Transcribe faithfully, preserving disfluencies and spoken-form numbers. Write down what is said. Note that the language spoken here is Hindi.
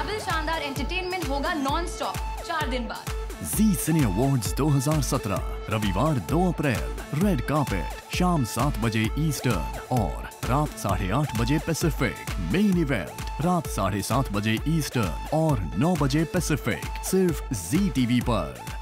डबल शानदार एंटरटेनमेंट होगा नॉन स्टॉप चार दिन बाद। जी सिने अवार्ड्स दो हज़ार सत्रह, रविवार दो अप्रैल, रेड कार्पेट, शाम सात बजे ईस्टर्न और रात साढ़े आठ बजे पैसिफिक। मेन इवेंट रात साढ़े सात बजे ईस्टर्न और नौ बजे पैसिफिक, सिर्फ जी टीवी पर।